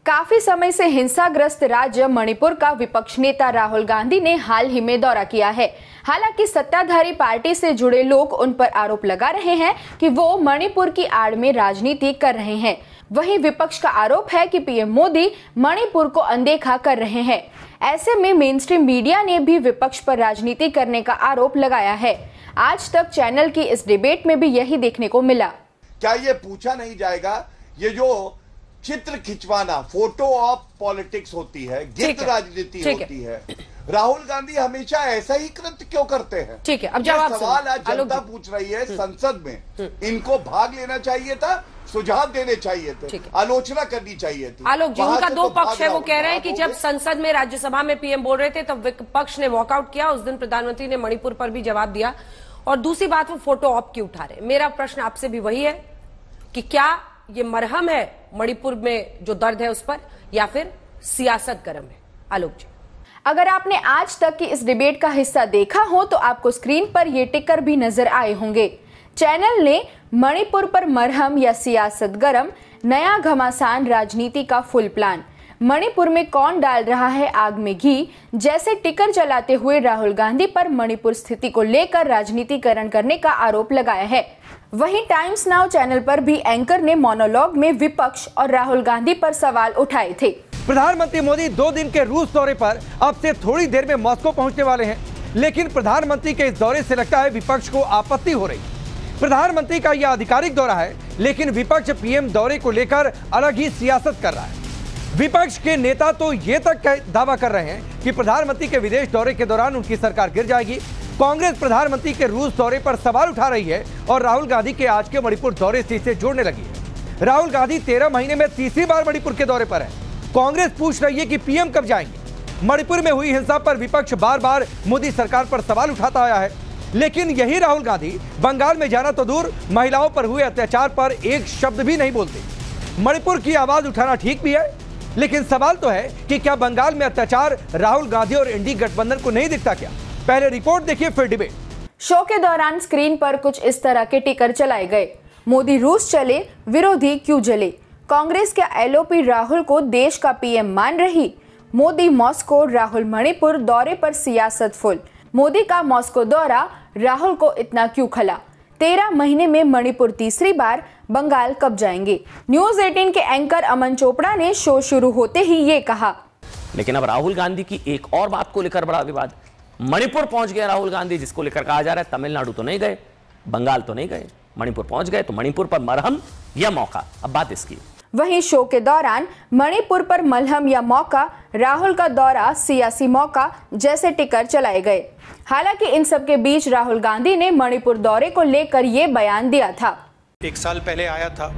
काफी समय से हिंसाग्रस्त राज्य मणिपुर का विपक्ष नेता राहुल गांधी ने हाल ही में दौरा किया है। हालांकि सत्ताधारी पार्टी से जुड़े लोग उन पर आरोप लगा रहे हैं कि वो मणिपुर की आड़ में राजनीति कर रहे हैं। वहीं विपक्ष का आरोप है कि पीएम मोदी मणिपुर को अनदेखा कर रहे हैं। ऐसे में मेनस्ट्रीम मीडिया ने भी विपक्ष पर राजनीति करने का आरोप लगाया है। आज तक चैनल की इस डिबेट में भी यही देखने को मिला। क्या ये पूछा नहीं जाएगा, ये जो चित्र खिंचवाना, फोटो ऑफ पॉलिटिक्स होती है, गिद्ध राजनीति होती है, राहुल गांधी हमेशा ऐसा ही कृत्य क्यों करते हैं? ठीक है, अब जवाब सवाल आज जनता पूछ रही है संसद में। इनको भाग लेना चाहिए था, सुझाव देने चाहिए थे, आलोचना करनी चाहिए थी। आलोक जी, उनका दो पक्ष है। वो कह रहे हैं कि जब संसद में, राज्यसभा में पीएम बोल रहे थे तब विपक्ष ने वॉकआउट किया। उस दिन प्रधानमंत्री ने मणिपुर पर भी जवाब दिया। और दूसरी बात, वो फोटो ऑप क्यों उठा रहे। मेरा प्रश्न आपसे भी वही है कि क्या ये मरहम है मणिपुर में जो दर्द है उस पर, या फिर सियासत गरम है? आलोक जी, अगर आपने आज तक की इस डिबेट का हिस्सा देखा हो तो आपको स्क्रीन पर ये टिकर भी नजर आए होंगे। चैनल ने मणिपुर पर मरहम या सियासत गरम, नया घमासान राजनीति का फुल प्लान, मणिपुर में कौन डाल रहा है आग में घी जैसे टिकर चलाते हुए राहुल गांधी पर मणिपुर स्थिति को लेकर राजनीतिकरण करने का आरोप लगाया है। वहीं टाइम्स नाउ चैनल पर भी एंकर ने मोनोलॉग में विपक्ष और राहुल गांधी पर सवाल उठाए थे। प्रधानमंत्री मोदी 2 दिन के रूस दौरे पर अब से थोड़ी देर में मॉस्को पहुंचने वाले हैं, लेकिन प्रधानमंत्री के इस दौरे से लगता है विपक्ष को आपत्ति हो रही। प्रधानमंत्री का यह आधिकारिक दौरा है, लेकिन विपक्ष पीएम दौरे को लेकर अलग ही सियासत कर रहा है। विपक्ष के नेता तो ये तक दावा कर रहे हैं कि प्रधानमंत्री के विदेश दौरे के दौरान उनकी सरकार गिर जाएगी। कांग्रेस प्रधानमंत्री के रूस दौरे पर सवाल उठा रही है और राहुल गांधी के आज के मणिपुर दौरे से इसे जोड़ने लगी है। राहुल गांधी 13 महीने में तीसरी बार मणिपुर के दौरे पर है। कांग्रेस पूछ रही है कि पीएम कब जाएंगे। मणिपुर में हुई हिंसा पर विपक्ष बार बार मोदी सरकार पर सवाल उठाता आया है, लेकिन यही राहुल गांधी बंगाल में जाना तो दूर, महिलाओं पर हुए अत्याचार पर एक शब्द भी नहीं बोलते। मणिपुर की आवाज उठाना ठीक भी है, लेकिन सवाल तो है कि क्या बंगाल में अत्याचार राहुल गांधी और इंडी गठबंधन को नहीं दिखता क्या? पहले रिपोर्ट देखिए फिर डिबेट। शो के दौरान स्क्रीन पर कुछ इस तरह के टिकर चलाए गए। मोदी रूस चले, विरोधी क्यों जले, कांग्रेस के एलओपी राहुल को देश का पीएम मान रही, मोदी मॉस्को, राहुल मणिपुर दौरे पर सियासत फुल, मोदी का मॉस्को दौरा, राहुल को इतना क्यों खला, 13 महीने में मणिपुर तीसरी बार, बंगाल कब जाएंगे। न्यूज 18 के एंकर अमन चोपड़ा ने शो शुरू होते ही ये कहा। लेकिन अब राहुल गांधी की एक और बात को लेकर बड़ा विवाद। मणिपुर पहुंच गए राहुल गांधी, जिसको लेकर कहा जा रहा है तमिलनाडु तो नहीं गए, बंगाल तो नहीं गए, मणिपुर पहुंच गए, तो मणिपुर पर मरहम या मौका, अब बात इसकी। वहीं शो के दौरान मणिपुर पर मलहम या मौका, राहुल का दौरा सियासी मौका जैसे टिकर चलाए गए। हालांकि इन सब के बीच राहुल गांधी ने मणिपुर दौरे को लेकर ये बयान दिया था। 1 साल पहले आया था,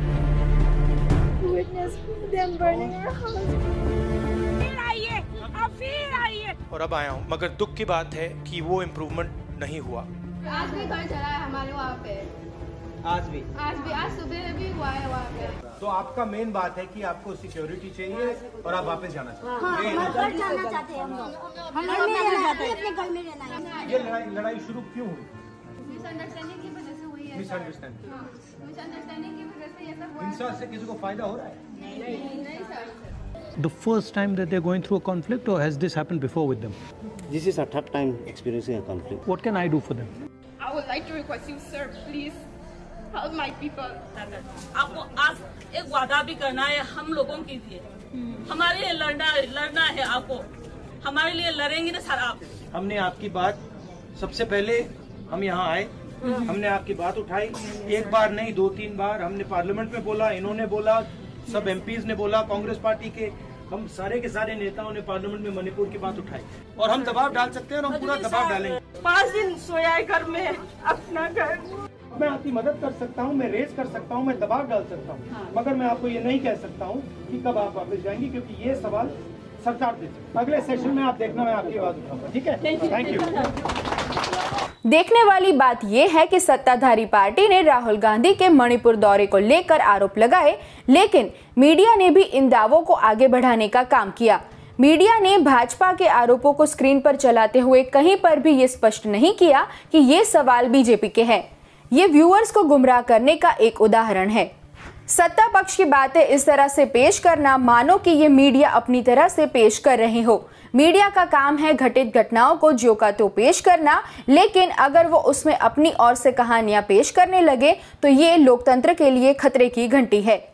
और अब आया हूँ, मगर दुख की बात है कि वो इम्प्रूवमेंट नहीं हुआ। आज भी घर चला है हमारे वहाँ पे, आज सुबह भी हुआ है वहाँ पे। तो आपका मेन बात है कि आपको सिक्योरिटी चाहिए और आप वापस जाना चाहते हैं। घर जाना चाहते हैं हम लोग अपने घर में रहना है। ये लड़ाई शुरू क्यों हुई? मिसअंडरस्टैंडिंग की वजह से हुई है। मिसअंडरस्टैंडिंग की वजह से ये सब हुआ है। हिंसा से किसी को फायदा हो रहा है? नहीं sir. The first time that they're going through a conflict, or has this happened before with them? This is our third time experiencing a conflict. What can I do for them? I would like to request you, sir, please help my people. आपको आज एक वादा भी करना है हम लोगों के लिए, हमारे लिए लड़ना है। आपको हमारे लिए लड़ेंगे ना सर आप। हमने आपकी बात, सबसे पहले हम यहाँ आए, हमने आपकी बात उठाई, एक बार नहीं 2-3 बार हमने पार्लियामेंट में बोला, इन्होंने बोला, सब एमपीज ने बोला, कांग्रेस पार्टी के हम सारे के सारे नेताओं ने पार्लियामेंट में मणिपुर की बात उठाई, और हम दबाव डाल सकते हैं और हम पूरा दबाव डालेंगे। 5 दिन सोया है घर में, अपना घर। मैं आपकी मदद कर सकता हूँ, मैं रेस कर सकता हूँ, मैं दबाव डाल सकता हूँ, मगर मैं आपको ये नहीं कह सकता हूँ कि कब आप वापस जाएंगे, क्योंकि ये सवाल सरकार दे सकती है। अगले सेशन में आप देखना, मैं आपकी आवाज उठाऊंगा, ठीक है? Thank you. देखने वाली बात यह है कि सत्ताधारी पार्टी ने राहुल गांधी के मणिपुर दौरे को लेकर आरोप लगाए, लेकिन मीडिया ने भी इन दावों को आगे बढ़ाने का काम किया। मीडिया ने भाजपा के आरोपों को स्क्रीन पर चलाते हुए कहीं पर भी ये स्पष्ट नहीं किया कि ये सवाल बीजेपी के हैं। ये व्यूअर्स को गुमराह करने का एक उदाहरण है। सत्ता पक्ष की बातें इस तरह से पेश करना मानो कि ये मीडिया अपनी तरह से पेश कर रहे हो। मीडिया का काम है घटित घटनाओं को ज्यों का त्यों पेश करना, लेकिन अगर वो उसमें अपनी ओर से कहानियां पेश करने लगे तो ये लोकतंत्र के लिए खतरे की घंटी है।